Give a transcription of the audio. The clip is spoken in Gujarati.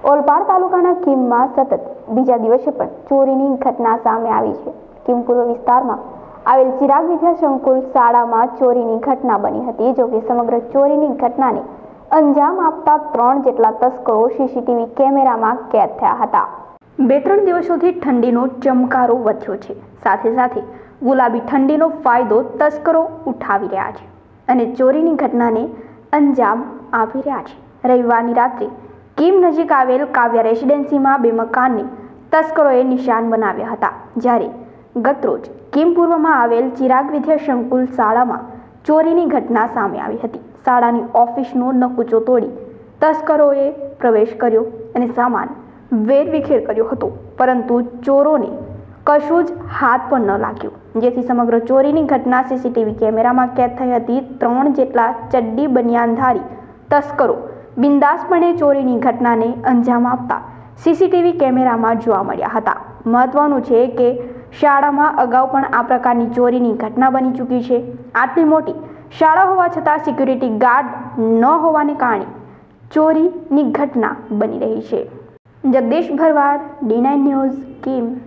ઓલપાડ તાલુકાના કીમમાં સતત બીજા દિવસે પણ ચોરીની ઘટના સામે આવી છે। કીમ પૂર્વ વિસ્તારમાં આવેલ ચિરાગ વિદ્યા સંકુલ શાળામાં ચોરીની ઘટના બની હતી। જો કે સમગ્ર ચોરીની ઘટનાને અંજામ આપતા 3 જેટલા તસ્કરો સીસીટીવી કેમેરામાં કેદ થયા હતા। 2-3 દિવસોથી ઠંડીનો ચમકારો વધ્યો છે। સાથે સાથે ગુલાબી ઠંડીનો ફાયદો તસ્કરો ઉઠાવી રહ્યા છે અને ચોરીની ઘટનાને અંજામ આપી રહ્યા છે। રવિવારની રાત્રે કીમ નજીક આવેલ કાવ્યા રેસિડેન્સીમાં 2 મકાનને તસ્કરોએ નિશાન બનાવ્યા હતા, જ્યારે ગતરોજ કીમ પૂર્વમાં આવેલ ચિરાગ વિદ્યા સંકુલ શાળામાં ચોરીની ઘટના સામે આવી હતી। શાળાની ઓફિસનો નકુચો તોડી તસ્કરોએ પ્રવેશ કર્યો અને સામાન વેરવિખેર કર્યો હતો, પરંતુ ચોરોને કશું જ હાથ પણ ન લાગ્યું, જેથી સમગ્ર ચોરીની ઘટના સીસીટીવી કેમેરામાં કેદ થઈ હતી। 3 જેટલા ચડ્ડી બનિયાનધારી તસ્કરો બિંદાસપણે ચોરીની ઘટનાને અંજામ આપતા સીસીટીવી કેમેરામાં જોવા મળ્યા હતા। મહત્વનું છે કે શાળામાં અગાઉ પણ આ પ્રકારની ચોરીની ઘટના બની ચૂકી છે। આટલી મોટી શાળા હોવા છતાં સિક્યુરિટી ગાર્ડ ન હોવાને કારણે ચોરીની ઘટના બની રહી છે। Jagdish Bharwad, D9 news, Kim.